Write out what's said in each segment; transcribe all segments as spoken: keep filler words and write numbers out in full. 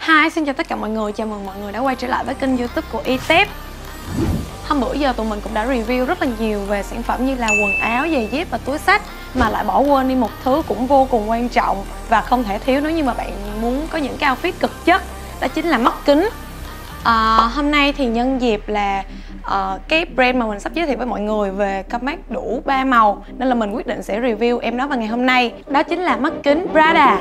Hi, xin chào tất cả mọi người, chào mừng mọi người đã quay trở lại với kênh YouTube của Etep. Hôm bữa giờ tụi mình cũng đã review rất là nhiều về sản phẩm như là quần áo, giày dép và túi xách, mà lại bỏ quên đi một thứ cũng vô cùng quan trọng và không thể thiếu nếu như mà bạn muốn có những cái outfit cực chất, đó chính là mắt kính. À, hôm nay thì nhân dịp là uh, cái brand mà mình sắp giới thiệu với mọi người về comeback đủ ba màu, nên là mình quyết định sẽ review em nó vào ngày hôm nay. Đó chính là mắt kính Prada.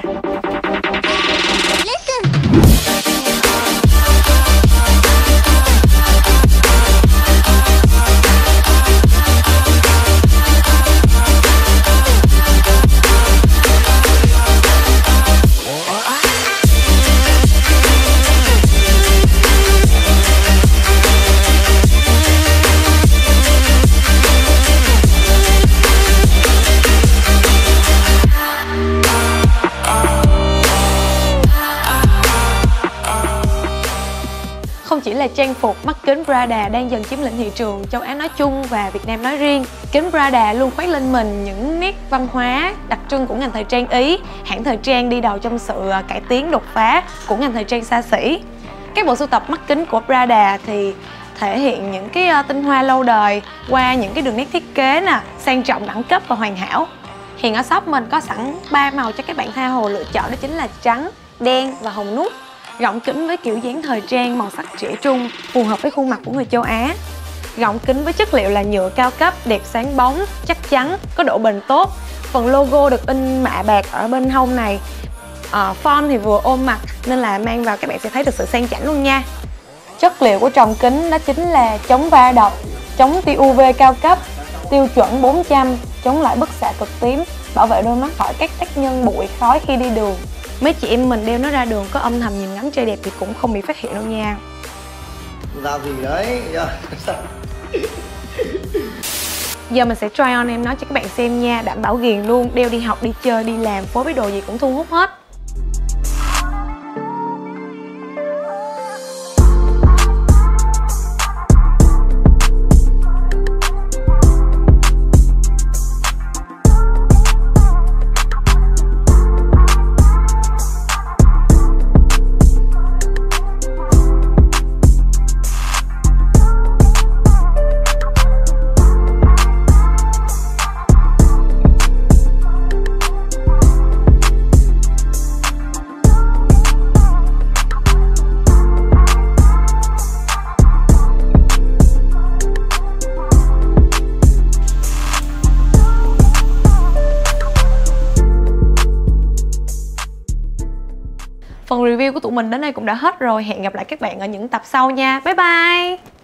Không chỉ là trang phục, mắt kính Prada đang dần chiếm lĩnh thị trường châu Á nói chung và Việt Nam nói riêng. Kính Prada luôn khoác lên mình những nét văn hóa đặc trưng của ngành thời trang Ý, hãng thời trang đi đầu trong sự cải tiến đột phá của ngành thời trang xa xỉ. Các bộ sưu tập mắt kính của Prada thì thể hiện những cái tinh hoa lâu đời qua những cái đường nét thiết kế nè, sang trọng, đẳng cấp và hoàn hảo. Hiện ở shop mình có sẵn ba màu cho các bạn tha hồ lựa chọn, đó chính là trắng, đen và hồng nút. Gọng kính với kiểu dáng thời trang màu sắc trẻ trung, phù hợp với khuôn mặt của người châu Á. Gọng kính với chất liệu là nhựa cao cấp, đẹp sáng bóng, chắc chắn, có độ bền tốt. Phần logo được in mạ bạc ở bên hông này. à, Font thì vừa ôm mặt nên là mang vào các bạn sẽ thấy được sự sang chảnh luôn nha. Chất liệu của tròng kính đó chính là chống va đập, chống tia u vê cao cấp, tiêu chuẩn bốn trăm, chống lại bức xạ cực tím, bảo vệ đôi mắt khỏi các tác nhân bụi khói khi đi đường. Mấy chị em mình đeo nó ra đường có âm thầm nhìn ngắm trai đẹp thì cũng không bị phát hiện đâu nha. Ra gì đấy. Giờ mình sẽ try on em nó cho các bạn xem nha. Đảm bảo ghiền luôn, đeo đi học, đi chơi, đi làm, phối với đồ gì cũng thu hút hết. Phần review của tụi mình đến đây cũng đã hết rồi. Hẹn gặp lại các bạn ở những tập sau nha. Bye bye!